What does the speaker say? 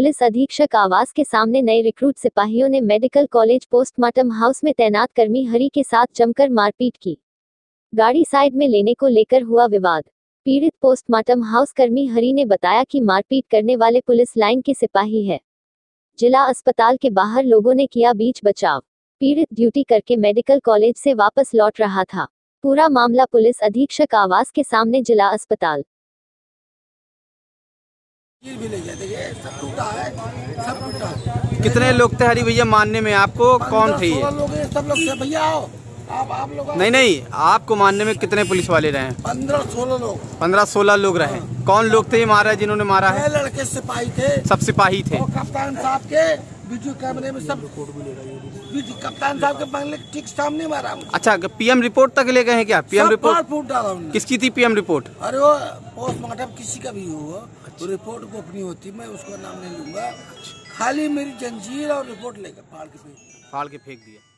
Police अधीक्षक आवास के सामने नए रिक्रूट सिपाहियों ने मेडिकल कॉलेज पोस्टमार्टम हाउस में तैनात कर्मी हरि के साथ जमकर मारपीट की। गाड़ी साइड में लेने को लेकर हुआ विवाद। पीड़ित पोस्टमार्टम हाउस कर्मी हरि ने बताया कि मारपीट करने वाले पुलिस लाइन के सिपाही है। जिला अस्पताल के बाहर लोगों ने किया बीच बचाव। पीड़ित ड्यूटी करके मेडिकल कॉलेज से वापस लौट रहा था। पूरा मामला पुलिस अधीक्षक आवास के सामने जिला अस्पताल। कितने लोग थे हरी भैया मानने में? आपको कौन थे ये? सब लोग थे भैया। आप लोग नहीं, आपको मानने में कितने पुलिस वाले रहे? 15-16 लोग। 15-16 लोग रहे। कौन लोग थे ये मारा जिन्होंने मारा है? लड़के सिपाही थे। सब सिपाही थे। और कप्तान साहब के वीडियो कैमरे में सब कप्तान साहब के बंगले ठीक सामने मारा। अच्छा, पीएम रिपोर्ट तक ले गए हैं क्या? पीएम रिपोर्ट डाला। किसकी थी पीएम रिपोर्ट? अरे वो पोस्टमार्टम किसी का भी हो, तो रिपोर्ट गोपनीय होती, मैं उसका नाम नहीं लूंगा। खाली मेरी जंजीर और रिपोर्ट लेकर फाड़ के फेंक दिया।